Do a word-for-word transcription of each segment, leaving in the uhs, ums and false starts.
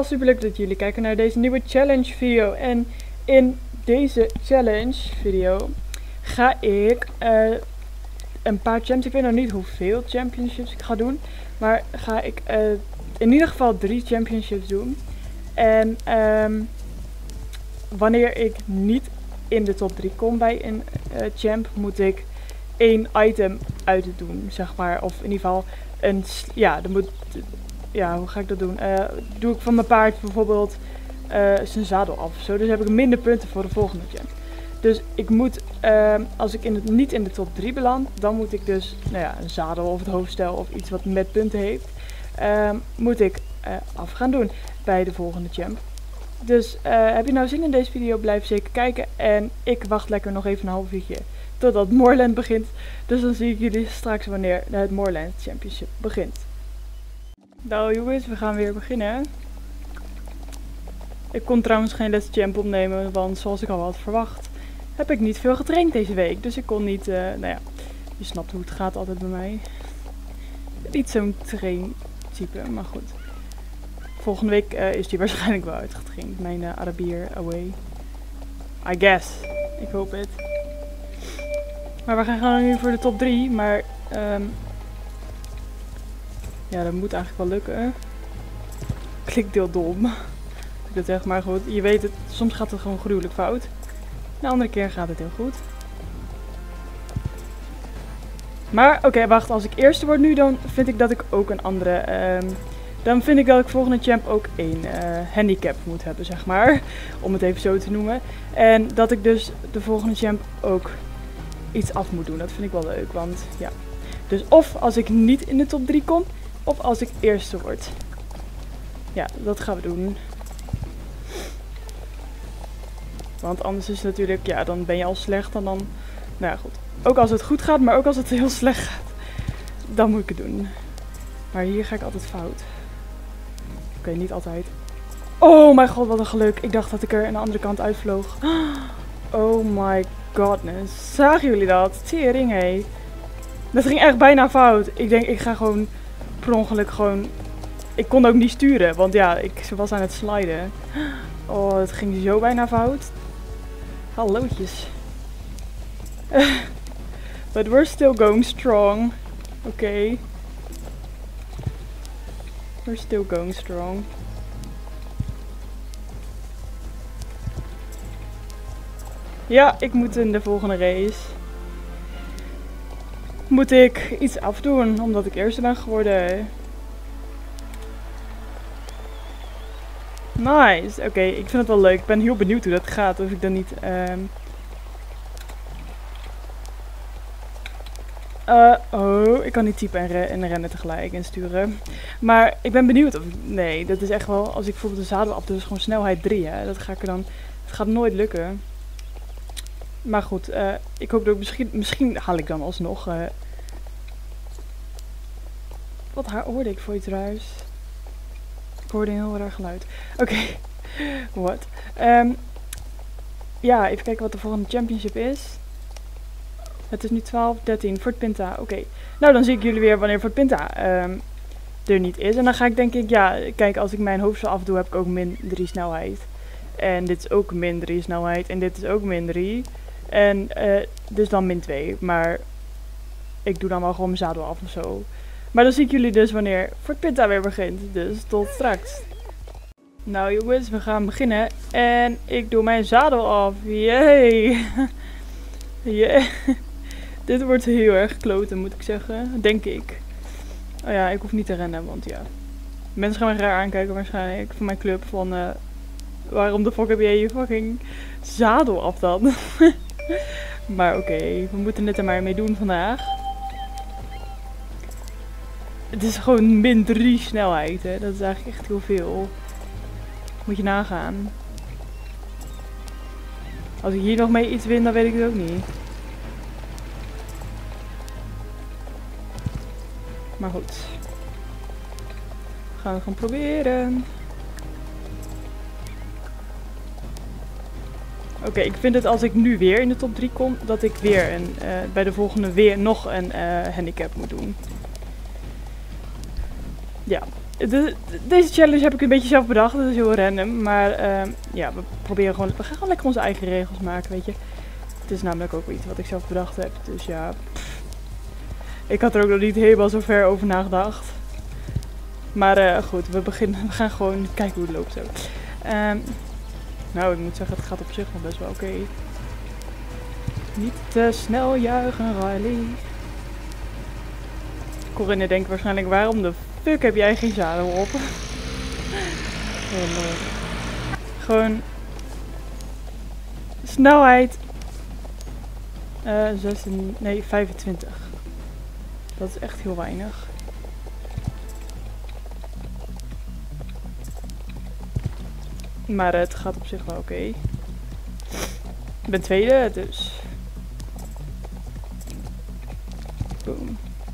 super leuk dat jullie kijken naar deze nieuwe challenge video. En in deze challenge video ga ik uh, een paar champions, ik weet nog niet hoeveel championships ik ga doen. Maar ga ik uh, in ieder geval drie championships doen. En um, wanneer ik niet in de top drie kom bij een uh, champ, moet ik één item uit het doen, zeg maar. Of in ieder geval een, ja, dan moet, ja, hoe ga ik dat doen? Uh, doe ik van mijn paard bijvoorbeeld uh, zijn zadel af of zo. Dus heb ik minder punten voor de volgende champ. Dus ik moet, uh, als ik in het, niet in de top drie beland, dan moet ik dus, nou ja, een zadel of het hoofdstel of iets wat met punten heeft, uh, moet ik uh, af gaan doen bij de volgende champ. Dus uh, heb je nou zin in deze video, blijf zeker kijken. En ik wacht lekker nog even een half uurtje totdat Moorland begint. Dus dan zie ik jullie straks wanneer het Moorland Championship begint. Nou jongens, we gaan weer beginnen. Ik kon trouwens geen Let's Champ opnemen, want zoals ik al had verwacht, heb ik niet veel getraind deze week. Dus ik kon niet, uh, nou ja, je snapt hoe het gaat altijd bij mij. Niet zo'n traintype, maar goed. Volgende week uh, is die waarschijnlijk wel uitgetraind, mijn uh, Arabier away. I guess. Ik hoop het. Maar we gaan gewoon nu voor de top drie, maar um, ja, dat moet eigenlijk wel lukken. Klinkt heel dom. Ik dat zeg, maar goed, je weet het, soms gaat het gewoon gruwelijk fout. De andere keer gaat het heel goed. Maar oké, okay, wacht, als ik eerste word nu, dan vind ik dat ik ook een andere... Um, dan vind ik dat ik volgende champ ook één uh, handicap moet hebben, zeg maar. Om het even zo te noemen. En dat ik dus de volgende champ ook iets af moet doen. Dat vind ik wel leuk, want ja. Dus of als ik niet in de top drie kom, of als ik eerste word. Ja, dat gaan we doen. Want anders is het natuurlijk, ja, dan ben je al slecht en dan, nou ja, goed. Ook als het goed gaat, maar ook als het heel slecht gaat, dan moet ik het doen. Maar hier ga ik altijd fout. Oké, okay, niet altijd. Oh mijn god, wat een geluk. Ik dacht dat ik er aan de andere kant uitvloog. Oh my godness. Zagen jullie dat? Tering, hé. Dat ging echt bijna fout. Ik denk, ik ga gewoon per ongeluk gewoon... Ik kon ook niet sturen, want ja, ik was aan het sliden. Oh, het ging zo bijna fout. Hallootjes. But we're still going strong. Oké. Okay. We're still going strong. Ja, ik moet in de volgende race. Moet ik iets afdoen, omdat ik eerste ben geworden. Nice. Oké, okay, ik vind het wel leuk. Ik ben heel benieuwd hoe dat gaat. Of ik dan niet... Um... Uh, oh, ik kan niet typen en, re en rennen tegelijk en sturen. Maar ik ben benieuwd of... Nee, dat is echt wel... Als ik bijvoorbeeld de zadel af doe, is gewoon snelheid drie, hè. Dat ga ik er dan... Het gaat nooit lukken. Maar goed, uh, ik hoop dat ik misschien... Misschien haal ik dan alsnog... Uh... Wat haar hoorde ik voor iets ruis? Ik hoorde een heel raar geluid. Oké, okay. Wat? Um, ja, even kijken wat de volgende championship is. Het is nu twaalf, dertien, Fort Pinta. Oké, okay. Nou dan zie ik jullie weer wanneer Fort Pinta um, er niet is. En dan ga ik denk ik, ja, kijk, als ik mijn hoofdstel afdoe heb ik ook min drie snelheid. En dit is ook min drie snelheid. En dit is ook min drie. En uh, dus dan min twee. Maar ik doe dan wel gewoon mijn zadel af of zo. Maar dan zie ik jullie dus wanneer Fort Pinta weer begint. Dus tot straks. Nou jongens, we gaan beginnen. En ik doe mijn zadel af. Yay! Yeah. Dit wordt heel erg kloten, moet ik zeggen. Denk ik. Oh ja, ik hoef niet te rennen, want ja. Mensen gaan me raar aankijken waarschijnlijk. Van mijn club. Van uh, waarom de fuck heb jij je fucking zadel af dan? Maar oké, okay, we moeten het er maar mee doen vandaag. Het is gewoon min drie snelheid, hè. Dat is eigenlijk echt heel veel. Moet je nagaan. Als ik hier nog mee iets win, dan weet ik het ook niet. Maar goed. We gaan het gewoon proberen. Oké, okay, ik vind het als ik nu weer in de top drie kom, dat ik weer een, uh, bij de volgende weer nog een uh, handicap moet doen. Ja, de, deze challenge heb ik een beetje zelf bedacht. Dat is heel random. Maar uh, ja, we proberen gewoon... We gaan gewoon lekker onze eigen regels maken, weet je. Het is namelijk ook iets wat ik zelf bedacht heb. Dus ja... Pff. Ik had er ook nog niet helemaal zo ver over nagedacht. Maar uh, goed, we, beginnen, we gaan gewoon kijken hoe het loopt zo. Um, nou, ik moet zeggen, het gaat op zich wel best wel oké. Okay. Niet te snel juichen, Riley. Corinne denkt waarschijnlijk, waarom de fuck heb jij geen zadel op? Oh, gewoon... Snelheid... Uh, zestien, nee, vijfentwintig. Dat is echt heel weinig. Maar uh, het gaat op zich wel oké. Okay. Ik ben tweede, dus... Boom.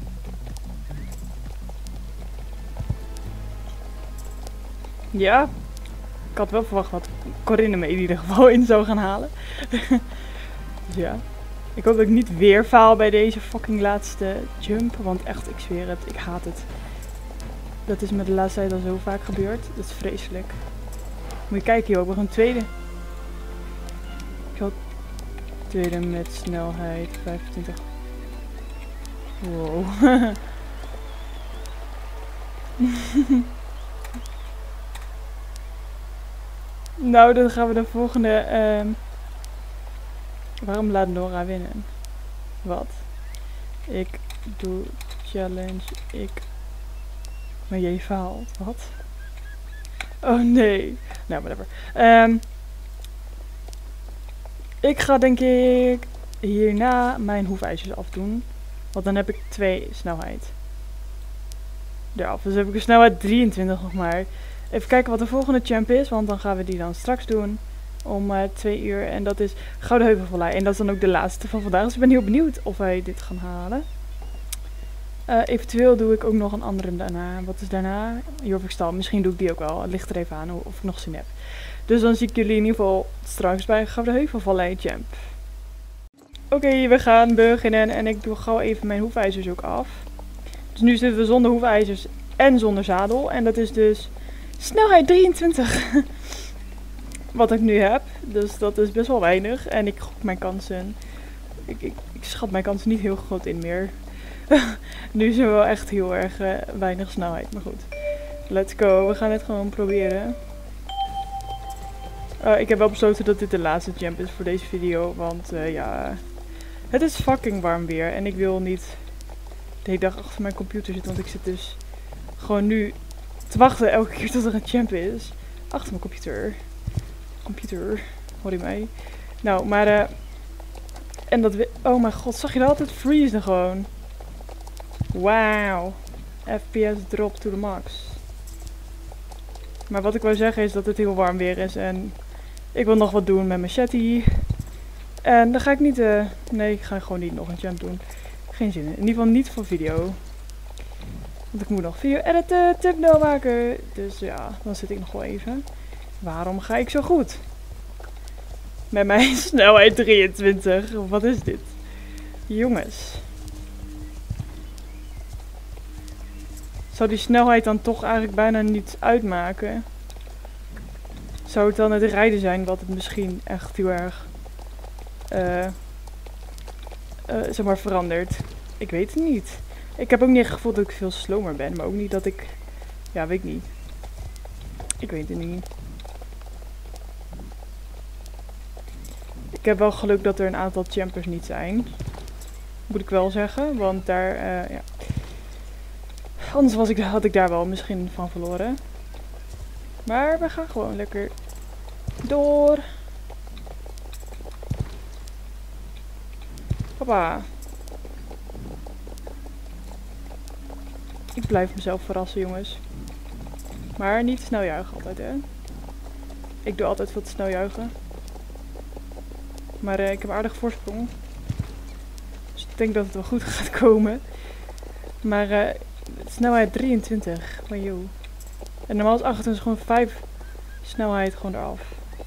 Ja, ik had wel verwacht dat Corinne me in ieder geval in zou gaan halen. Dus ja. Ik hoop dat ik niet weer faal bij deze fucking laatste jump. Want echt, ik zweer het, ik haat het. Dat is me de laatste tijd al zo vaak gebeurd. Dat is vreselijk. Moet je kijken, joh, ik ben gewoon tweede. Ik had tweede met snelheid vijfentwintig. Wow. Nou, dan gaan we de volgende... Um... Waarom laat Nora winnen? Wat? Ik doe challenge. Ik... Maar jij faalt. Wat? Oh nee. Nou, whatever. Um, ik ga denk ik hierna mijn hoefijzers afdoen. Want dan heb ik twee snelheid. Eraf. Dus heb ik een snelheid drieëntwintig nog maar. Even kijken wat de volgende champ is. Want dan gaan we die dan straks doen. Om uh, twee uur. En dat is Gouden Heuvelvallei. En dat is dan ook de laatste van vandaag. Dus ik ben heel benieuwd of wij dit gaan halen. Uh, eventueel doe ik ook nog een andere daarna. Wat is daarna? Jorvikstal. Misschien doe ik die ook wel. Het ligt er even aan of ik nog zin heb. Dus dan zie ik jullie in ieder geval straks bij Gouden Heuvelvallei Champ. Oké, okay, we gaan beginnen. En ik doe gauw even mijn hoefijzers ook af. Dus nu zitten we zonder hoefijzers en zonder zadel. En dat is dus snelheid drieëntwintig. Wat ik nu heb. Dus dat is best wel weinig. En ik gok mijn kansen. Ik, ik, ik schat mijn kansen niet heel groot in meer. Nu is er wel echt heel erg uh, weinig snelheid. Maar goed. Let's go. We gaan het gewoon proberen. Uh, ik heb wel besloten dat dit de laatste jump is voor deze video. Want uh, ja. Het is fucking warm weer. En ik wil niet de hele dag achter mijn computer zitten. Want ik zit dus gewoon nu te wachten elke keer tot er een champ is. Achter mijn computer. Computer. Hoor je mij? Nou, maar uh, en dat we... Oh mijn god, zag je dat? Het freeze gewoon. Wauw. F P S drop to the max. Maar wat ik wou zeggen is dat het heel warm weer is. En ik wil nog wat doen met mijn chatty. En dan ga ik niet... Uh, nee, ik ga gewoon niet nog een jump doen. Geen zin in. In ieder geval niet voor video. Want ik moet nog video editen, thumbnail maken. Dus ja, dan zit ik nog wel even. Waarom ga ik zo goed? Met mijn snelheid drieëntwintig. Wat is dit? Jongens. Zou die snelheid dan toch eigenlijk bijna niet uitmaken? Zou het dan het rijden zijn wat het misschien echt heel erg... Uh, uh, zeg maar verandert? Ik weet het niet. Ik heb ook niet het gevoel dat ik veel slomer ben. Maar ook niet dat ik... Ja, weet ik niet. Ik weet het niet. Ik heb wel geluk dat er een aantal champers niet zijn. Moet ik wel zeggen. Want daar... Uh, ja. Anders was ik, had ik daar wel misschien van verloren. Maar we gaan gewoon lekker door. Hoppa. Ik blijf mezelf verrassen, jongens. Maar niet te snel juichen altijd, hè. Ik doe altijd veel te snel juichen. Maar uh, ik heb een aardige voorsprong. Dus ik denk dat het wel goed gaat komen. Maar uh, snelheid drieëntwintig. Van joh. En normaal is achentwintig gewoon vijf snelheid gewoon eraf.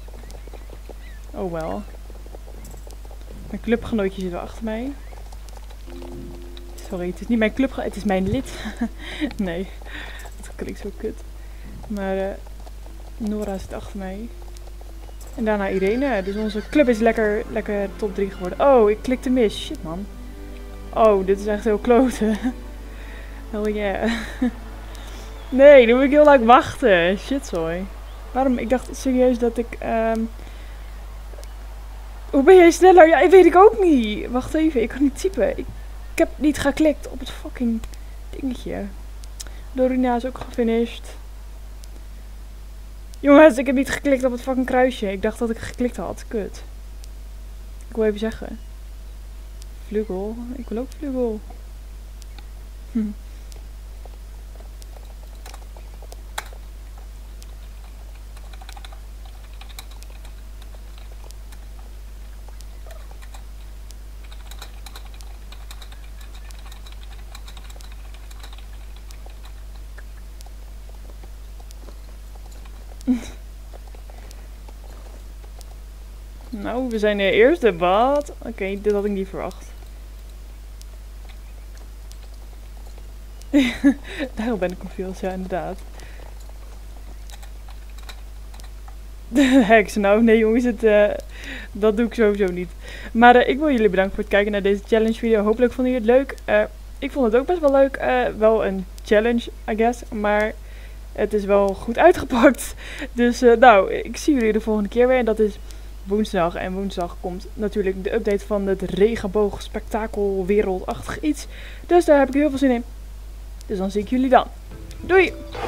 Oh wel. Mijn clubgenootje zit wel achter mij. Sorry, het is niet mijn clubgenoot, het is mijn lid. Nee, het klinkt zo kut. Maar uh, Nora zit achter mij. En daarna Irene. Dus onze club is lekker, lekker top drie geworden. Oh, ik klikte mis. Shit, man. Oh, dit is echt heel kloten. Hell yeah. Nee, dan moet ik heel lang wachten. Shit, sorry. Waarom? Ik dacht serieus dat ik... Um... Hoe ben jij sneller? Ja, weet ik ook niet. Wacht even, ik kan niet typen. Ik, ik heb niet geklikt op het fucking dingetje. Dorina is ook gefinished. Jongens, ik heb niet geklikt op het fucking kruisje. Ik dacht dat ik geklikt had. Kut. Ik wil even zeggen. Vlugel. Ik wil ook vlugel. Hm. Nou, we zijn de eerste. Wat? Oké, okay, dit had ik niet verwacht. Daarom ben ik confused, ja, inderdaad. De heks, nou nee jongens, het, uh, dat doe ik sowieso niet. Maar uh, ik wil jullie bedanken voor het kijken naar deze challenge video. Hopelijk vonden jullie het leuk. Uh, ik vond het ook best wel leuk. Uh, wel een challenge, I guess. Maar het is wel goed uitgepakt. Dus uh, nou, ik zie jullie de volgende keer weer. En dat is woensdag. En woensdag komt natuurlijk de update van het regenboog spektakel wereldachtig iets. Dus daar heb ik heel veel zin in. Dus dan zie ik jullie dan. Doei!